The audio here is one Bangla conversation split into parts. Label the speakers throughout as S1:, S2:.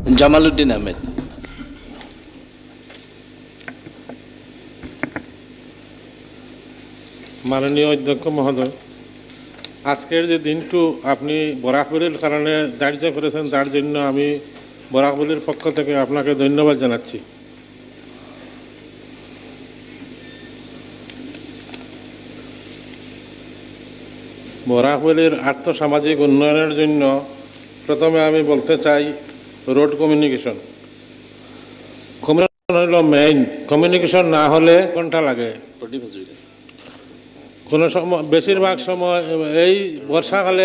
S1: জামালউদ্দিন আহমেদ।
S2: মাননীয় অধ্যক্ষ মহোদয়, আজকের যে দিনটু আপনি বরাকবলির কারণে ধার্য করেছেন তার জন্য আমি বরাকবলির পক্ষ থেকে আপনাকে ধন্যবাদ জানাচ্ছি। বরাকবলির আর্থসামাজিক উন্নয়নের জন্য প্রথমে আমি বলতে চাই রোড কমিউনিকেশন হলো মেইন। কমিউনিকেশন না হলে ঘন্টা লাগে। কোনো সময় বেশিরভাগ সময় এই বর্ষাকালে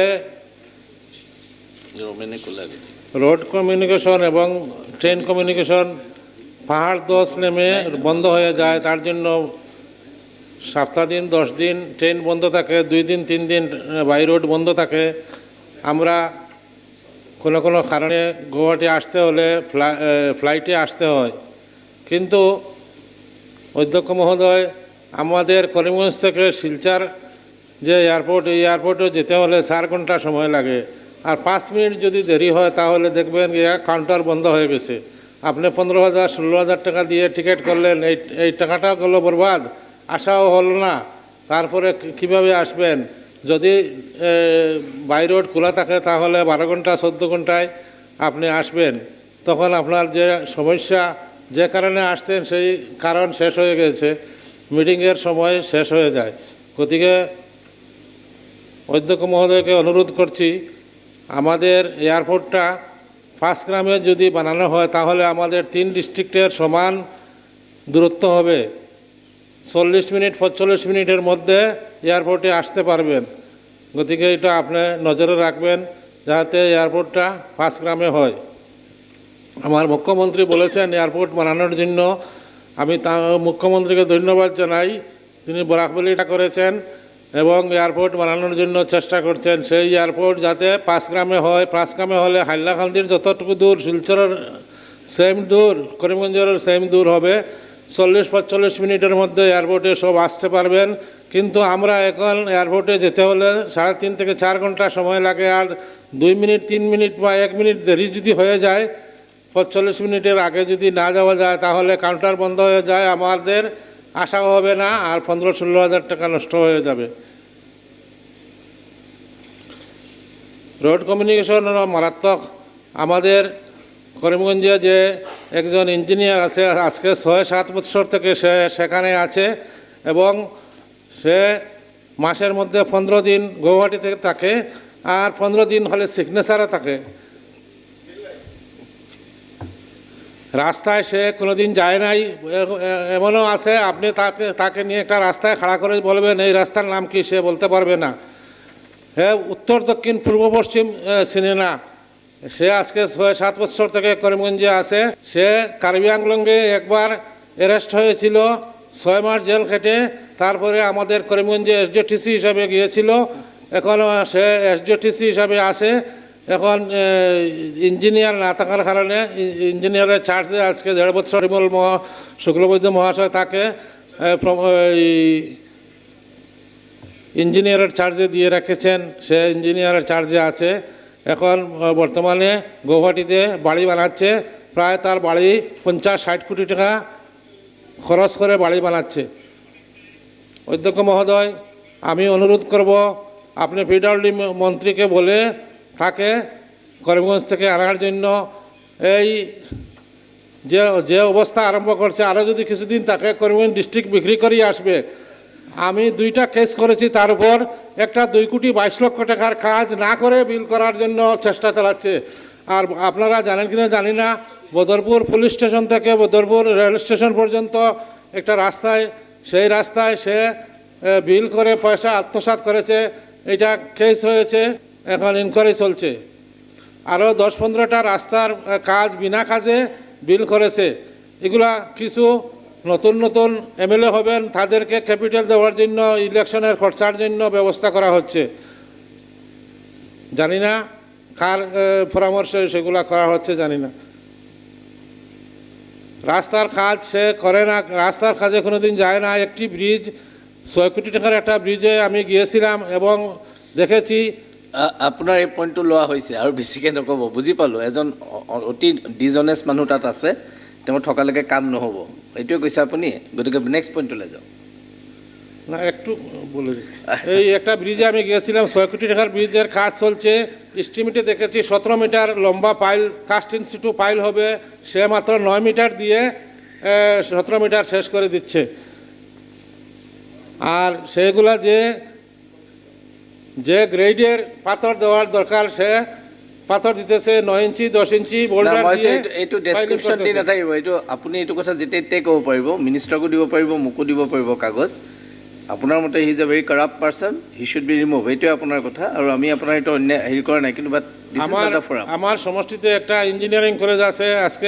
S2: রোড কমিউনিকেশন এবং ট্রেন কমিউনিকেশন পাহাড় দোষ নেমে বন্ধ হয়ে যায়। তার জন্য সপ্তাহ দিন 10 দিন ট্রেন বন্ধ থাকে, 2 দিন 3 দিন বাই রোড বন্ধ থাকে। আমরা কোনো কোনো কারণে গুয়াহাটি আসতে হলে ফ্লাইটে আসতে হয়। কিন্তু অধ্যক্ষ মহোদয়, আমাদের করিমগঞ্জ থেকে শিলচর যে এয়ারপোর্ট, এই এয়ারপোর্টে যেতে হলে 4 ঘন্টা সময় লাগে। আর 5 মিনিট যদি দেরি হয় তাহলে দেখবেন কাউন্টার বন্ধ হয়ে গেছে। আপনি 15,000 16,000 টাকা দিয়ে টিকিট করলেন, এই টাকাটা গেলো বরবাদ, আসাও হলো না। তারপরে কিভাবে আসবেন? যদি বাই রোড খোলা থাকে তাহলে 12 ঘন্টা 14 ঘন্টায় আপনি আসবেন। তখন আপনার যে সমস্যা, যে কারণে আসতেন সেই কারণ শেষ হয়ে গেছে, মিটিংয়ের সময় শেষ হয়ে যায়। গতিকে অধ্যক্ষ মহোদয়কে অনুরোধ করছি, আমাদের এয়ারপোর্টটা ফার্স্ট গ্রামে যদি বানানো হয় তাহলে আমাদের 3 ডিস্ট্রিক্টের সমান দূরত্ব হবে। 40 মিনিট 45 মিনিটের মধ্যে এয়ারপোর্টে আসতে পারবেন। গতিকে এটা আপনি নজরে রাখবেন যাতে এয়ারপোর্টটা ফার্স্ট গ্রামে হয়। আমার মুখ্যমন্ত্রী বলেছেন এয়ারপোর্ট বানানোর জন্য, আমি মুখ্যমন্ত্রীকে ধন্যবাদ জানাই। তিনি বরাকবলিটা করেছেন এবং এয়ারপোর্ট বানানোর জন্য চেষ্টা করছেন। সেই এয়ারপোর্ট যাতে 5 গ্রামে হয়। 5 গ্রামে হলে হাইলাকান্দির যতটুকু দূর শিলচরের সেম দূর, করিমগঞ্জের সেম দূর হবে। 40-45 মিনিটের মধ্যে এয়ারপোর্টে সব আসতে পারবেন। কিন্তু আমরা এখন এয়ারপোর্টে যেতে হলে 3.5 থেকে 4 ঘন্টা সময় লাগে। আর 2 মিনিট 3 মিনিট বা 1 মিনিট দেরি যদি হয়ে যায়, 45 মিনিটের আগে যদি না যাওয়া যায় তাহলে কাউন্টার বন্ধ হয়ে যায়, আমাদের আশাও হবে না, আর 15-16 হাজার টাকা নষ্ট হয়ে যাবে। রোড কমিউনিকেশন মারাত্মক। আমাদের করিমগঞ্জে যে একজন ইঞ্জিনিয়ার আছে, আজকে 6-7 বছর থেকে সে সেখানে আছে এবং সে মাসের মধ্যে 15 দিন গুয়াহাটিতে থাকে আর 15 দিন হলে সিগনেচারে থাকে। রাস্তায় সে কোনোদিন যায় নাই। এমনও আছে আপনি তাকে নিয়ে একটা রাস্তায় খাড়া করে বলবেন এই রাস্তার নাম কি, সে বলতে পারবে না। হ্যাঁ, উত্তর দক্ষিণ পূর্ব পশ্চিম চিনে না। সে আজকে 6-7 বছর থেকে করিমগঞ্জে আছে। সে কার্বি আংলংয়ে একবার অ্যারেস্ট হয়েছিল, 6 মাস জেল খেটে তারপরে আমাদের করিমগঞ্জে এসডিওটিসি হিসাবে গিয়েছিল। এখন সে এসডিওটিসি হিসাবে আছে। এখন ইঞ্জিনিয়ার না থাকার কারণে ইঞ্জিনিয়ারের চার্জে আজকে 1.5 বছর পরিমল শুক্লবৈদ্য মহাশয় তাকে ইঞ্জিনিয়ারের চার্জে দিয়ে রেখেছেন। সে ইঞ্জিনিয়ারের চার্জে আছে। এখন বর্তমানে গুয়াহাটিতে বাড়ি বানাচ্ছে। প্রায় তার বাড়ি 50-60 কোটি টাকা খরচ করে বাড়ি বানাচ্ছে। অধ্যক্ষ মহোদয়, আমি অনুরোধ করব আপনি পিডব্লিউডি মন্ত্রীকে বলে তাকে করিমগঞ্জ থেকে আনার জন্য। এই যে অবস্থা আরম্ভ করছে, আরও যদি কিছুদিন তাকে করিমগঞ্জ ডিস্ট্রিক্ট বিক্রি করিয়ে আসবে। আমি 2টা কেস করেছি, তার উপর একটা 2,22,00,000 টাকার কাজ না করে বিল করার জন্য চেষ্টা চালাচ্ছে। আর আপনারা জানেন কিনা জানি না, বদরপুর পুলিশ স্টেশন থেকে বদরপুর রেল স্টেশন পর্যন্ত একটা রাস্তায়, সেই রাস্তায় সে বিল করে পয়সা আত্মসাৎ করেছে। এটা কেস হয়েছে, এখন ইনকোয়ারি চলছে। আরও 10-15টা রাস্তার কাজ বিনা কাজে বিল করেছে। এগুলা কিছু নতুন নতুন এমএলএ হবেন, তাদেরকে ক্যাপিটাল দেওয়ার জন্য ইলেকশনের খরচার জন্য ব্যবস্থা করা হচ্ছে। জানি না কার পরামর্শে সেগুলা করা হচ্ছে, জানি না। রাস্তার কাজ সে করে না, রাস্তার কাজে কোনো দিন যায় না। একটি ব্রিজ, 6 কোটি টাকার একটা ব্রিজে আমি গিয়েছিলাম এবং দেখেছি
S1: আপোনাৰ এই পইণ্টটো লোৱা হৈছে আৰু বেছিকৈ নক'ব, বুজি পালোঁ। এজন অতি ডিজনেছ মানুহ তাত আছে, তেওঁ থকালৈকে কাম নহ'ব, এইটোৱে কৈছে আপুনি। গতিকে নেক্সট পইণ্টলৈ যাওঁ।
S2: না একটু বলে এই একটা ব্রিজে আমি গিয়েছিলাম, 6 কোটি টাকার ব্রিজের কাজ চলছে। এস্টিমেটে দেখেছি 17 মিটার লম্বা পাইল, কাস্ট ইনস্টিটিউট পাইল হবে, সে মাত্র 9 মিটার দিয়ে 17 মিটার শেষ করে দিচ্ছে। আর সেগুলা যে গ্রেডের পাথর দেওয়ার দরকার সে পাথর দিতেছে 9 ইঞ্চি 10 ইঞ্চি বোল্ডার দিয়ে।
S1: এইটো ডেছক্ৰিপশ্যন দি নাথাকিব, এইটো আপুনি এইটো কথা যেতিয়া তেতিয়াই ক'ব পাৰিব, মিনিষ্টাৰকো দিব পাৰিব, মোকো দিব পাৰিব কাগজ। আপোনাৰ মতে he is a very corrupt person, he should be remove, এইটোৱে আপোনাৰ কথা। আৰু আমি আপোনাৰ এইটো অন্য হেৰি কৰা নাই, কিন্তু but this is not the forum.
S2: আমার সমষ্টিতে একটা ইঞ্জিনিয়ারিং কলেজ আছে, আজকে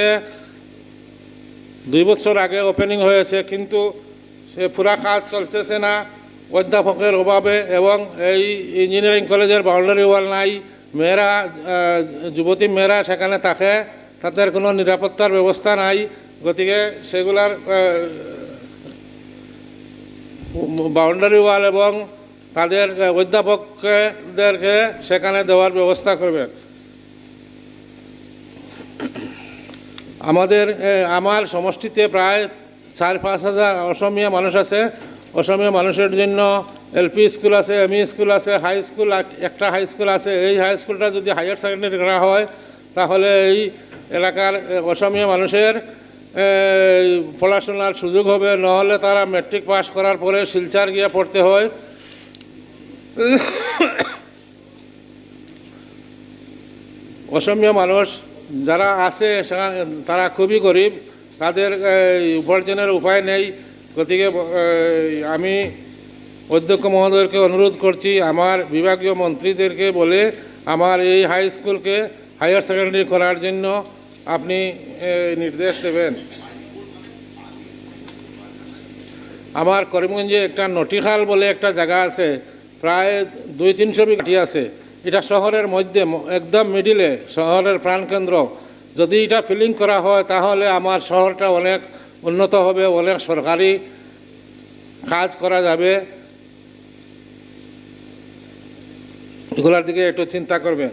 S2: 2 বছর আগে ওপেনিং হয়েছে, কিন্তু সে পুরা কাজ চলতেছে না অধ্যাপকের অভাবে, এবং এই ইঞ্জিনিয়ারিং কলেজের বাউন্ডারি ওয়াল নাই। মেয়েরা, যুবতী মেয়েরা সেখানে থাকে, তাদের কোনো নিরাপত্তার ব্যবস্থা নাই। গতিকে সেগুলার বাউন্ডারি ওয়াল এবং তাদের অধ্যাপকদেরকে সেখানে দেওয়ার ব্যবস্থা করবে। আমার সমষ্টিতে প্রায় 4-5 হাজার অসমীয়া মানুষ আছে। অসমীয়া মানুষের জন্য এলপি স্কুল আছে, এমই স্কুল আছে, হাই স্কুল, একটা হাই স্কুল আছে। এই হাই স্কুলটা যদি হায়ার সেকেন্ডারি করা হয় তাহলে এই এলাকার অসমীয়া মানুষের পড়াশোনার সুযোগ হবে। নহলে তারা ম্যাট্রিক পাস করার পরে শিলচর গিয়ে পড়তে হয়। অসমীয়া মানুষ যারা আছে তারা খুবই গরিব, তাদের উপার্জনের উপায় নেই। গতিকে আমি অধ্যক্ষ মহোদয়কে অনুরোধ করছি, আমার বিভাগীয় মন্ত্রীদেরকে বলে আমার এই হাই স্কুলকে হায়ার সেকেন্ডারি করার জন্য আপনি নির্দেশ দেবেন। আমার করিমগঞ্জে একটা নটিখাল বলে একটা জায়গা আছে, প্রায় 200-300 বিঘা আছে। এটা শহরের মধ্যে, একদম মিডিলে, শহরের প্রাণকেন্দ্র। যদি এটা ফিলিং করা হয় তাহলে আমার শহরটা অনেক উন্নত হবে, অনেক সরকারি কাজ করা যাবে। এগুলোর দিকে একটু চিন্তা করবেন।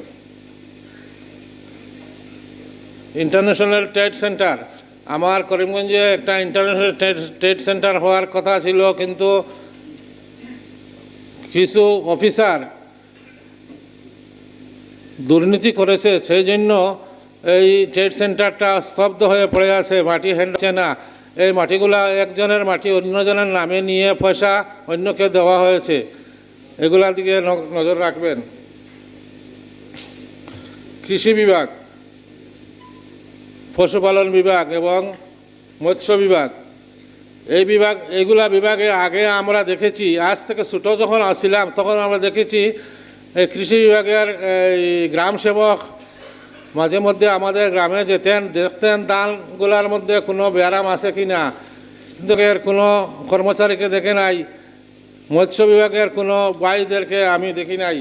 S2: ইন্টারন্যাশনাল ট্রেড সেন্টার, আমার করিমগঞ্জে একটা ইন্টারন্যাশনাল ট্রেড সেন্টার হওয়ার কথা ছিল, কিন্তু কিছু অফিসার দুর্নীতি করেছে, সেই জন্য এই ট্রেড সেন্টারটা স্তব্ধ হয়ে পড়ে আছে, মাটি হচ্ছে না। এই মাটিগুলা একজনের মাটি অন্যজনের নামে নিয়ে পয়সা অন্যকে দেওয়া হয়েছে, এগুলার দিকে নজর রাখবেন। কৃষি বিভাগ, পশুপালন বিভাগ এবং মৎস্য বিভাগ, এইগুলা বিভাগে আগে আমরা দেখেছি, আজ থেকে ছোটো যখন আসছিলাম তখন আমরা দেখেছি এই কৃষি বিভাগের গ্রাম সেবক মাঝে মধ্যে আমাদের গ্রামে যেতেন, দেখতেন ধানগুলার মধ্যে কোনো ব্যারাম আছে কি না, কিন্তু এর কোনো কর্মচারীকে দেখে নাই। মৎস্য বিভাগের কোনো ভাইদেরকে আমি দেখি নাই।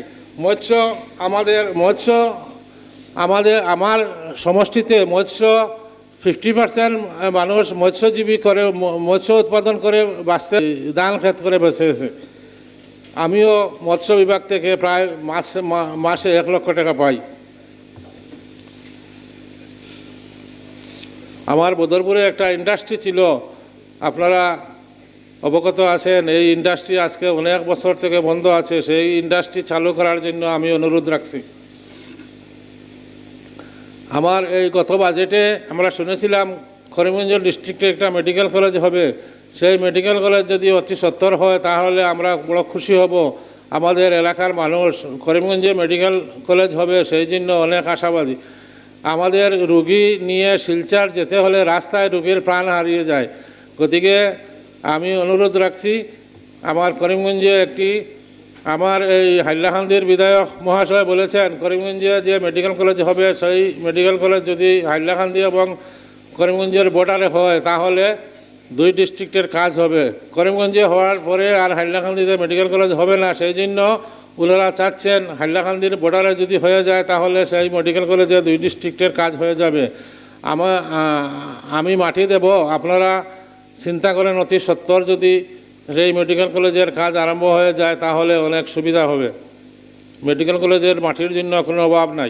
S2: আমার সমষ্টিতে মৎস্য 50% মানুষ মৎস্যজীবী করে, মৎস্য উৎপাদন করে বাঁচতে, ধান ক্ষেত করে বেঁচে গেছে। আমিও মৎস্য বিভাগ থেকে প্রায় মাসে 1 লক্ষ টাকা পাই। আমার বদরপুরে একটা ইন্ডাস্ট্রি ছিল, আপনারা অবগত আছেন। এই ইন্ডাস্ট্রি আজকে অনেক বছর থেকে বন্ধ আছে, সেই ইন্ডাস্ট্রি চালু করার জন্য আমি অনুরোধ রাখছি। আমার এই গত বাজেটে আমরা শুনেছিলাম করিমগঞ্জ ডিস্ট্রিক্টে একটা মেডিকেল কলেজ হবে। সেই মেডিকেল কলেজ যদি অতি সত্তর হয় তাহলে আমরা বড় খুশি হব। আমাদের এলাকার মানুষ করিমগঞ্জে মেডিকেল কলেজ হবে সেই জন্য অনেক আশাবাদী। আমাদের রুগী নিয়ে শিলচর যেতে হলে রাস্তায় রুগীর প্রাণ হারিয়ে যায়। গতিকে আমি অনুরোধ রাখছি, আমার করিমগঞ্জে আমার এই হাইলাকান্দির বিধায়ক মহাশয় বলেছেন করিমগঞ্জে যে মেডিকেল কলেজ হবে সেই মেডিকেল কলেজ যদি হাইলাকান্দি এবং করিমগঞ্জের বর্ডারে হয় তাহলে 2 ডিস্ট্রিক্টের কাজ হবে। করিমগঞ্জে হওয়ার পরে আর হাইলাকান্দিতে মেডিকেল কলেজ হবে না, সেই জন্য ওনারা চাচ্ছেন হাইলাকান্দির বর্ডারে যদি হয়ে যায় তাহলে সেই মেডিকেল কলেজে 2 ডিস্ট্রিক্টের কাজ হয়ে যাবে। আমি মাটি দেব, আপনারা চিন্তা করেন অতি সত্বর যদি সেই মেডিকেল কলেজের কাজ আরম্ভ হয়ে যায় তাহলে অনেক সুবিধা হবে। মেডিকেল কলেজের মাটির জন্য কোনো অভাব নাই।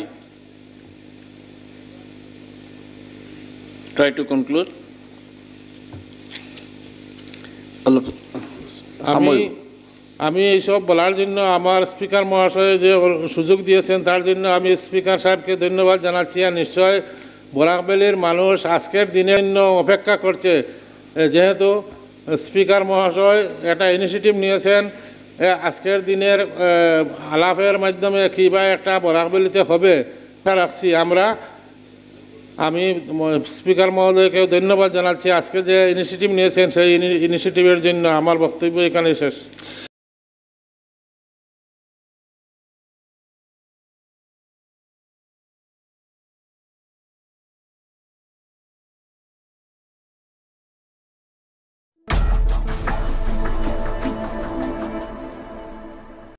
S1: Try to conclude. অলপ
S2: আমি এইসব বলার জন্য আমার স্পিকার মহাশয় যে সুযোগ দিয়েছেন তার জন্য আমি স্পিকার সাহেবকে ধন্যবাদ জানাচ্ছি। আর নিশ্চয় বরাকভ্যালির মানুষ আজকের দিনের জন্য অপেক্ষা করছে, যেহেতু স্পিকার মহাশয় একটা ইনিশিয়েটিভ নিয়েছেন আজকের দিনের আলাপের মাধ্যমে কীভাবে একটা বরাকভ্যালিতে হবে রাখছি আমি স্পিকার মহোদয়কেও ধন্যবাদ জানাচ্ছি আজকে যে ইনিশিয়েটিভ নিয়েছেন সেই ইনিশিয়েটিভের জন্য। আমার বক্তব্য এখানে শেষ।